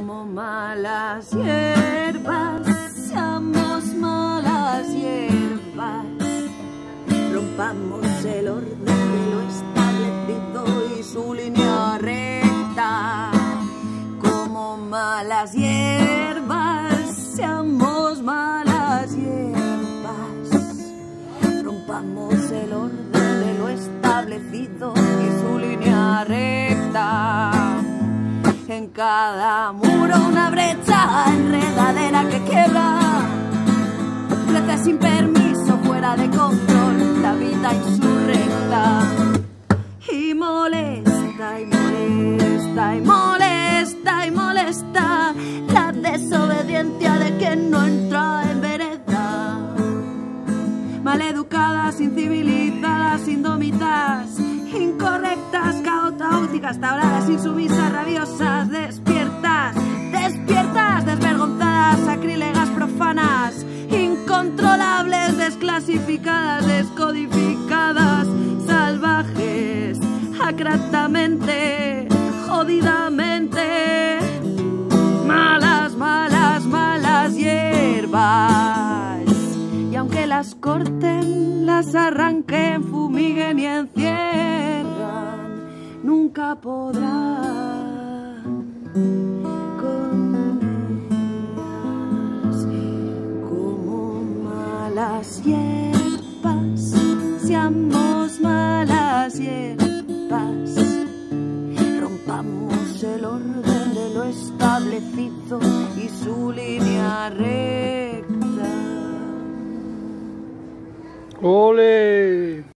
como malas hierbas, seamos malas hierbas, rompamos el orden de lo establecido y su línea recta. Como malas hierbas, seamos malas hierbas, rompamos el orden de lo establecido y su línea recta. En cada muro una brecha enredadera que quiebra, crece sin permiso, fuera de control, la vida insurrecta. Y molesta, y molesta, y molesta, y molesta la desobediencia de quien no entra en vereda. Maleducadas, incivilizadas, indómitas, incorrectas, caóticas, tauradas, insumisas, rabiosas, despiertas, despiertas, desvergonzadas, sacrílegas, profanas, incontrolables, desclasificadas, descodificadas, salvajes, acratamente, jodidamente, malas, malas, malas hierbas. Y aunque las corten, las arranquen, fumiguen y encierran, nunca podrán con ellas. Como malas hierbas, seamos malas hierbas.